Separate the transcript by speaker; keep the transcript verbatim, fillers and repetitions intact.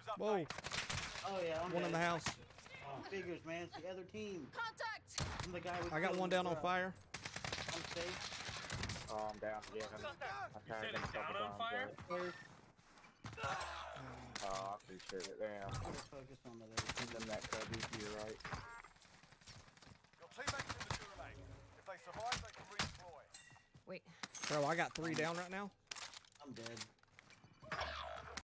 Speaker 1: Whoa.
Speaker 2: Oh yeah, I'm
Speaker 1: One
Speaker 2: dead.
Speaker 1: in the house.
Speaker 2: Oh, figures, man. It's the other team.
Speaker 3: Contact!
Speaker 2: I'm the guy with
Speaker 1: I got one down on fire.
Speaker 2: I'm safe.
Speaker 4: Oh, I'm down again. I
Speaker 5: You said it's down on fire?
Speaker 2: Where's
Speaker 4: Oh, I appreciate it. Damn.
Speaker 2: Let's focus on the other team.
Speaker 4: He's in that cubby to your right.
Speaker 6: Your teammates in the Gulag. If they survive, they can redeploy.
Speaker 3: Wait.
Speaker 1: Bro, I got three down right now.
Speaker 2: I'm dead.